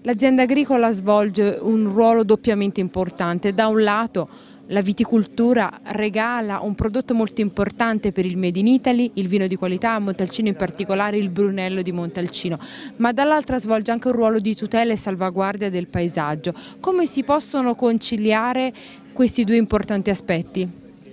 L'azienda agricola svolge un ruolo doppiamente importante. Da un lato la viticoltura regala un prodotto molto importante per il Made in Italy, il vino di qualità, a Montalcino in particolare il Brunello di Montalcino, ma dall'altra svolge anche un ruolo di tutela e salvaguardia del paesaggio. Come si possono conciliare questi due importanti aspetti?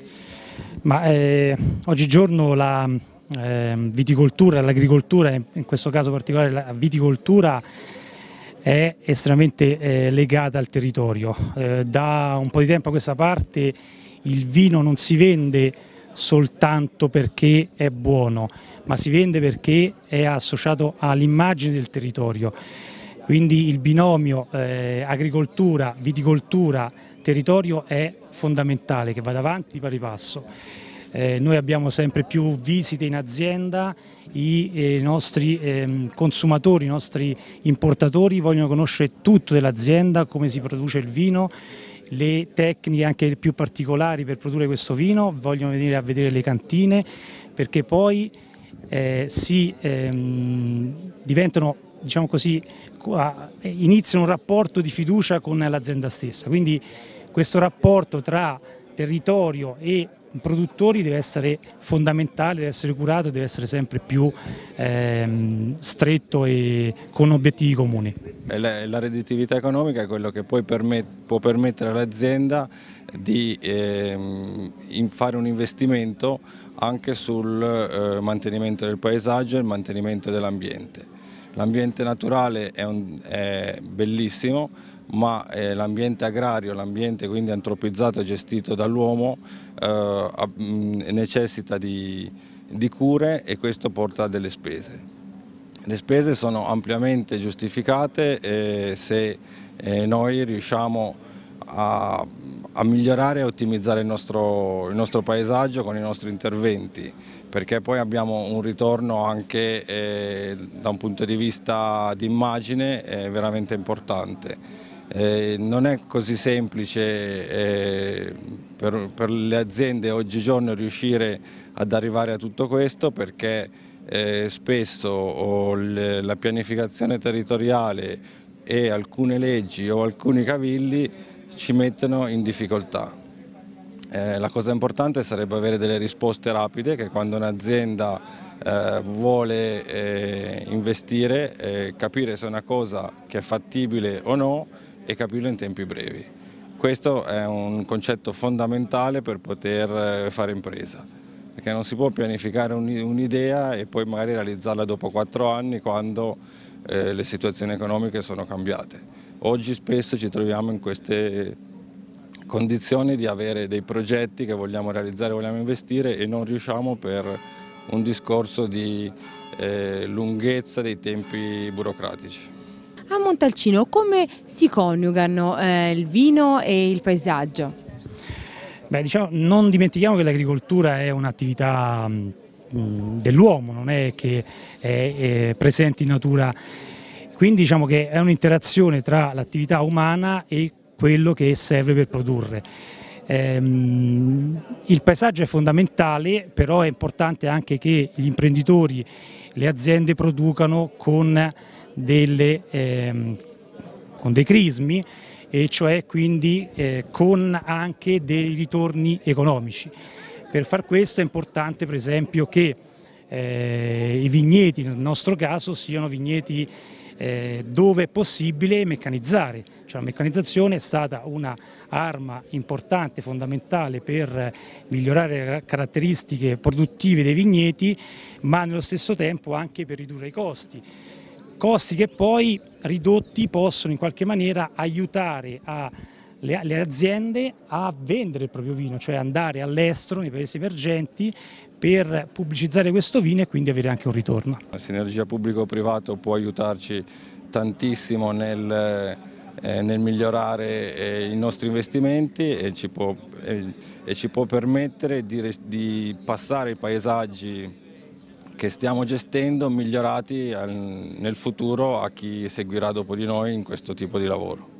Oggigiorno la viticoltura, l'agricoltura, in questo caso particolare la viticoltura, è estremamente legata al territorio. Da un po' di tempo a questa parte il vino non si vende soltanto perché è buono, ma si vende perché è associato all'immagine del territorio. Quindi il binomio agricoltura, viticoltura, territorio è fondamentale, che vada avanti di pari passo. Noi abbiamo sempre più visite in azienda, i nostri consumatori, i nostri importatori vogliono conoscere tutto dell'azienda, come si produce il vino, le tecniche anche più particolari per produrre questo vino, vogliono venire a vedere le cantine, perché poi diventano, diciamo così, iniziano un rapporto di fiducia con l'azienda stessa. Quindi questo rapporto tra territorio e produttori deve essere fondamentale, deve essere curato, deve essere sempre più stretto e con obiettivi comuni. La redditività economica è quello che poi può permettere all'azienda di fare un investimento anche sul mantenimento del paesaggio e il mantenimento dell'ambiente. L'ambiente naturale è bellissimo, ma l'ambiente agrario, l'ambiente quindi antropizzato e gestito dall'uomo necessita di cure, e questo porta a delle spese. Le spese sono ampiamente giustificate se noi riusciamo a migliorare e ottimizzare il nostro paesaggio con i nostri interventi, perché poi abbiamo un ritorno anche da un punto di vista di immagine veramente importante. Non è così semplice per le aziende oggigiorno riuscire ad arrivare a tutto questo, perché spesso la pianificazione territoriale e alcune leggi o alcuni cavilli ci mettono in difficoltà. La cosa importante sarebbe avere delle risposte rapide, che quando un'azienda vuole investire, capire se è una cosa che è fattibile o no e capirlo in tempi brevi. Questo è un concetto fondamentale per poter fare impresa, perché non si può pianificare un'idea e poi magari realizzarla dopo 4 anni, quando le situazioni economiche sono cambiate. Oggi spesso ci troviamo in queste condizioni di avere dei progetti che vogliamo realizzare, vogliamo investire, e non riusciamo per un discorso di lunghezza dei tempi burocratici. A Montalcino come si coniugano il vino e il paesaggio? Non dimentichiamo che l'agricoltura è un'attività dell'uomo, non è che è presente in natura, quindi diciamo che è un'interazione tra l'attività umana e quello che serve per produrre. Il paesaggio è fondamentale, però è importante anche che gli imprenditori, le aziende producano con dei crismi, e cioè quindi con anche dei ritorni economici. Per far questo è importante, per esempio, che i vigneti, nel nostro caso, siano vigneti dove è possibile meccanizzare. Cioè, la meccanizzazione è stata un'arma importante, fondamentale per migliorare le caratteristiche produttive dei vigneti, ma nello stesso tempo anche per ridurre i costi che poi ridotti possono in qualche maniera aiutare le aziende a vendere il proprio vino, cioè andare all'estero, nei paesi emergenti, per pubblicizzare questo vino e quindi avere anche un ritorno. La sinergia pubblico-privato può aiutarci tantissimo nel migliorare i nostri investimenti e ci può permettere di passare i paesaggi che stiamo gestendo migliorati nel futuro a chi seguirà dopo di noi in questo tipo di lavoro.